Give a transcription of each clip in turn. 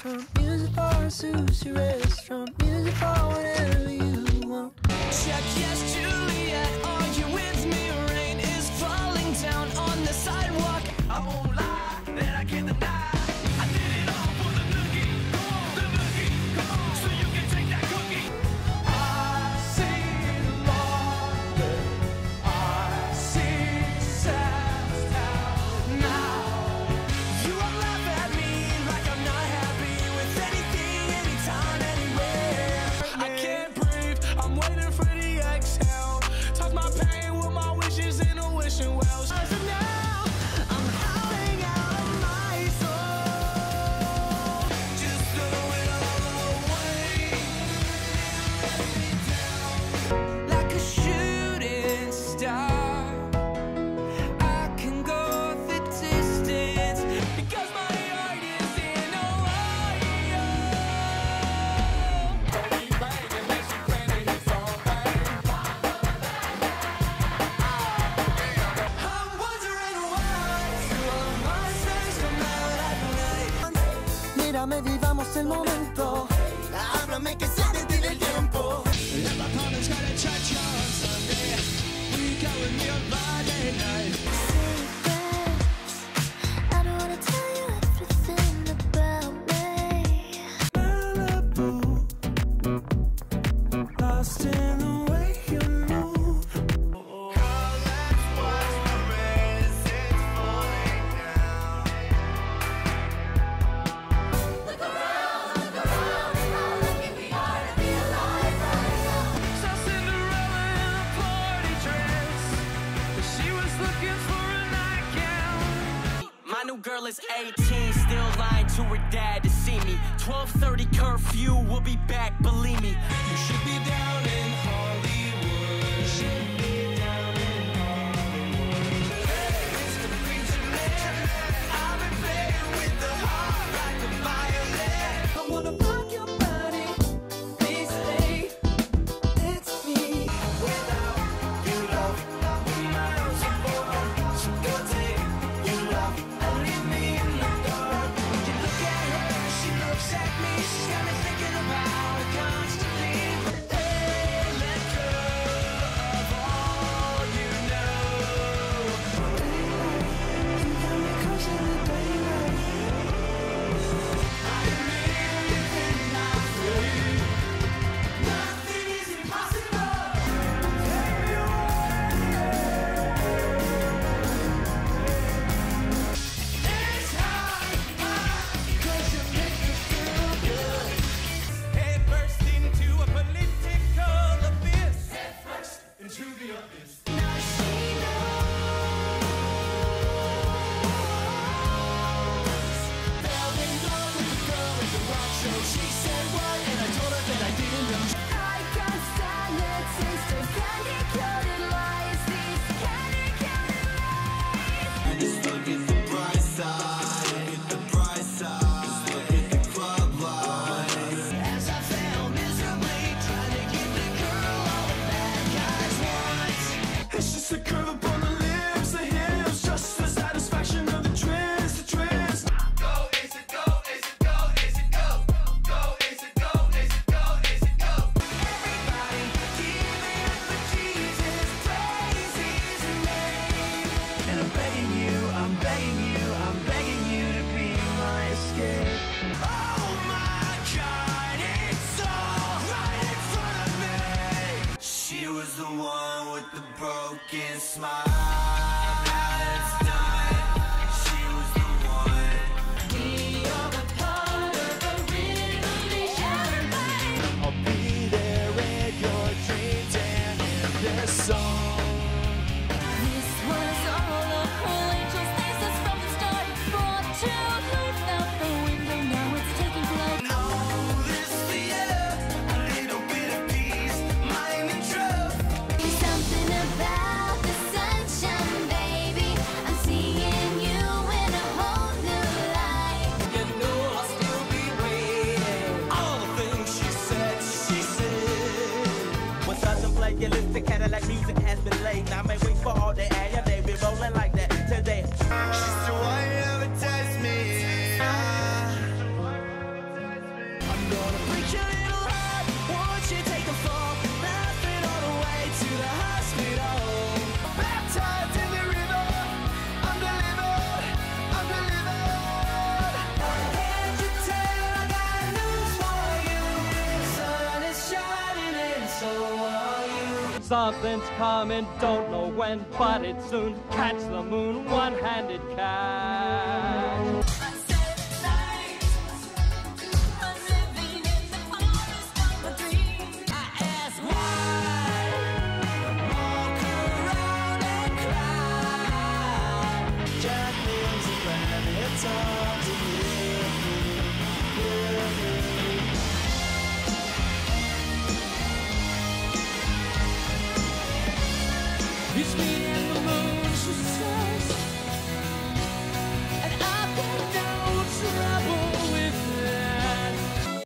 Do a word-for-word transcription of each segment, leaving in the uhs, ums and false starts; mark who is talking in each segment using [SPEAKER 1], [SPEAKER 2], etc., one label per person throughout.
[SPEAKER 1] From music for a sushi restaurant, music for whatever you want. Check yes, Juliet, are you with me? Rain is falling down on the sidewalk. I won't lie, that I can't deny. I did it all for the nookie, come on, the nookie, come on, so you can take that cookie. I see London, I see Sam's Town now. You all laugh at me like I'm not happy with anything, anytime, anywhere. I can't breathe, I'm waiting for the exhale. Talk my pain with my wishes in a wishing well. So now I'm howling out of my soul. Just throw it all away. Like a shooting star, I can go the distance because my heart is in Ohio. I'm wondering why two of my stars come out at night. Mírame, vivamos el momento. Háblame que se detiene el tiempo. If my partner's got a cha-cha on Sunday, will you go with me on Friday night?
[SPEAKER 2] I don't wanna tell you everything about me.
[SPEAKER 1] Malibu, lost in the way you move. Girl, let's watch the rain falling down.
[SPEAKER 2] Look around, look around, how lucky we are to be alive right now.
[SPEAKER 1] Saw Cinderella in a party dress, but she was looking for a nightgown. My new girl is eighteen, still lying to her dad to see me. twelve thirty curfew, we'll be back, believe me. You should be down in Hollywood. You should be down in Hollywood. Hey, Mister Preacher Man, I've been playing with the heart like a violin. I wanna rock your body, please stay. It's me. Without you, love, miles apart. So go take you, love, and leave me in the dark. You look at her, she looks at me. She's got me thinking about it constantly. Hey, let go of all you know. You got me close in the daylight. I am anything I say. Nothing is impossible. Take me It's high, high, 'cause you make me feel good. Head first into a political abyss. Head first into the abyss. Now she knows. Fell in love with the girl at the rock show. She said what, and I told her that I didn't know.
[SPEAKER 2] I can't stand the taste of candy-coated lies. These candy-coated lies.
[SPEAKER 3] Just look at the bright side, look at the bright side, look at the club lights.
[SPEAKER 1] As I fell miserably, trying to give the girl all the bad guys want. It's just a curve upon the lips, the hips, just the satisfaction of the twist, the twist. Go, is it go, is it go, is it go? Go, is it go, is it go, is it go? Everybody, give it up for Jesus, praise his name. And I'm begging you, I'm begging you, I'm begging you to be my escape. Oh my God, it's all right in front of me. She was the one with the broken smile. Now it's done. She was the one.
[SPEAKER 2] We are a part of a revolution.
[SPEAKER 1] I'll be there in your dreams and in this song.
[SPEAKER 2] This was all a whole angel's thesis from the start. Brought to life out the window, now it's taking flight.
[SPEAKER 1] Know this fear, a little bit of peace, mine and truth.
[SPEAKER 2] Something about the sunshine.
[SPEAKER 4] Something's coming, don't know when, but it's soon. Catch the moon, one-handed catch.
[SPEAKER 1] It's me and the moon, she says, and I've got no trouble with that.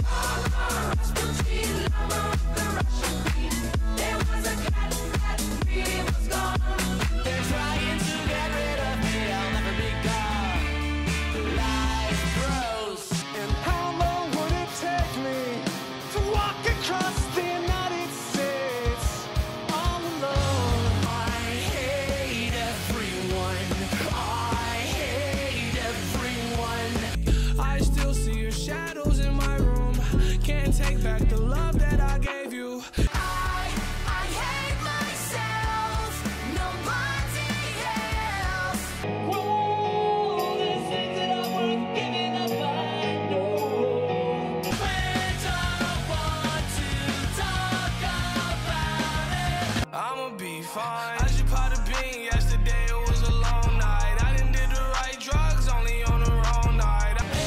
[SPEAKER 1] There was a cat that really was gone. They're trying to get rid of me, I'll never be gone. Life grows. And how long would it take me to walk across the United States all alone? Shadows in my room, can't take back the love that I gave you. I, I hate myself, nobody else. Whoa, there's things that are worth giving up, I know. But I want to talk about it. I'ma be fine. I just popped a bean yesterday, it was a long night. I didn't did the right drugs, only on the wrong night.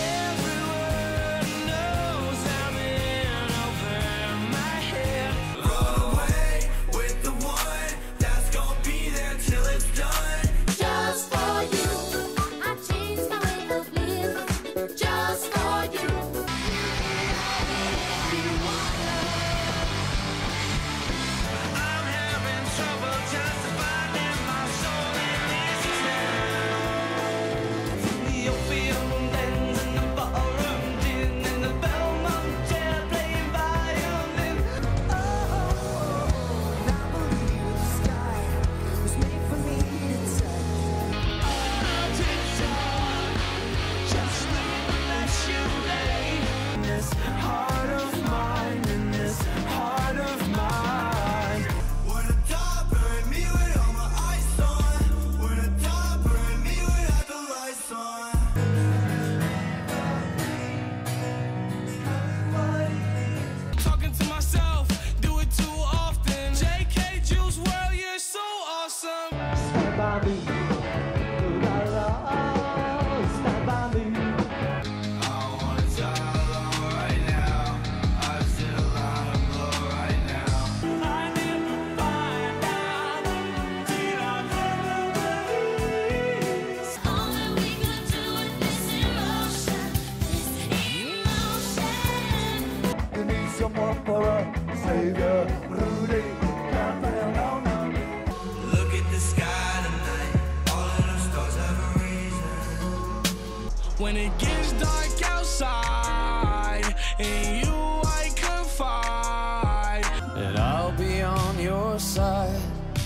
[SPEAKER 1] Look at the sky tonight, all of the stars have a reason. When it gets dark outside, and you I confide, and I'll be on your side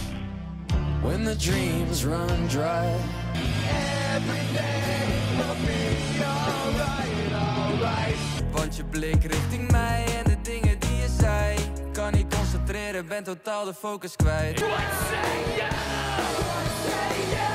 [SPEAKER 1] when the dreams run dry. Every day will be alright, alright. Want je blik richting mij en de dingen die je zei. Kan niet concentreren, ben totaal de focus kwijt. What say you? What say you?